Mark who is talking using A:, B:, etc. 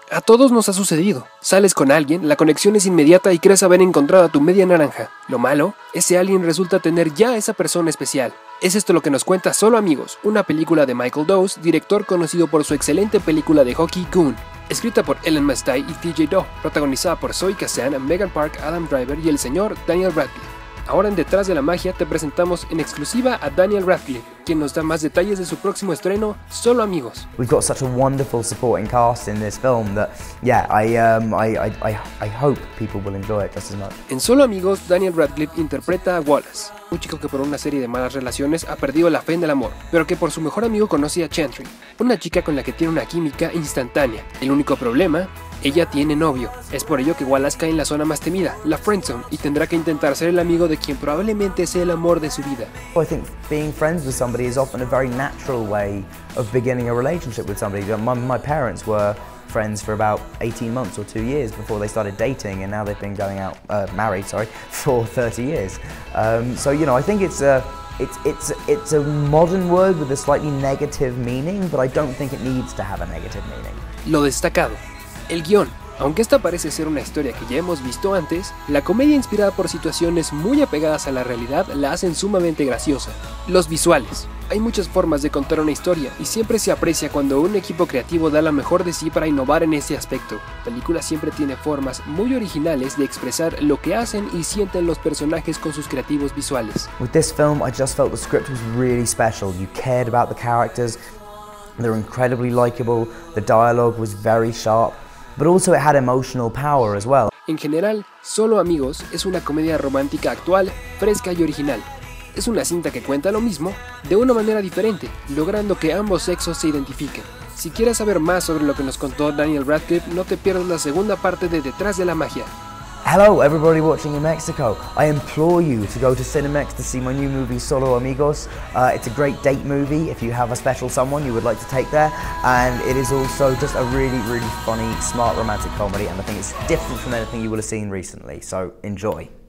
A: A todos nos ha sucedido. Sales con alguien, la conexión es inmediata y crees haber encontrado a tu media naranja. Lo malo, ese alguien resulta tener ya a esa persona especial. Es esto lo que nos cuenta Solo Amigos, una película de Michael Dowse, director conocido por su excelente película de hockey Goon. Escrita por Ellen Mastay y TJ Doe, protagonizada por Zoe Kazan, Megan Park, Adam Driver y el señor Daniel Radcliffe. Ahora en Detrás de la Magia te presentamos en exclusiva a Daniel Radcliffe, quien nos da más detalles de su próximo estreno, Solo Amigos.
B: We've got such a wonderful supporting cast in this film that, yeah, I hope people will enjoy it just as much.
A: En Solo Amigos, Daniel Radcliffe interpreta a Wallace, un chico que por una serie de malas relaciones ha perdido la fe en el amor, pero que por su mejor amigo conoce a Chantry, una chica con la que tiene una química instantánea. El único problema, ella tiene novio. Es por ello que Wallace cae en la zona más temida, la friendzone, y tendrá que intentar ser el amigo de quien probablemente sea el amor de su vida.
B: I think being friends with somebody is often a very natural way of beginning a relationship with somebody. My parents were friends for about 18 months or 2 years before they started dating, and now they've been going out, married, for 30 years. So, you know, I think it's a modern word with a slightly negative meaning, but I don't think it needs to have a negative meaning.
A: Lo destacado. El guión. Aunque esta parece ser una historia que ya hemos visto antes, la comedia inspirada por situaciones muy apegadas a la realidad la hacen sumamente graciosa. Los visuales. Hay muchas formas de contar una historia y siempre se aprecia cuando un equipo creativo da lo mejor de sí para innovar en ese aspecto. La película siempre tiene formas muy originales de expresar lo que hacen y sienten los personajes con sus creativos visuales.
B: With this film, I just felt the script was really special. You cared about the characters, they're incredibly likable, the dialogue was very sharp, but also it had emotional power as well.
A: En general, Solo Amigos es una comedia romántica actual, fresca y original. Es una cinta que cuenta lo mismo, de una manera diferente, logrando que ambos sexos se identifiquen. Si quieres saber más sobre lo que nos contó Daniel Radcliffe, no te pierdas la segunda parte de Detrás de la Magia.
B: Hello everybody watching in Mexico. I implore you to go to Cinemex to see my new movie Solo Amigos. It's a great date movie if you have a special someone you would like to take there, and it is also just a really, really funny, smart romantic comedy, and I think it's different from anything you will have seen recently, so enjoy.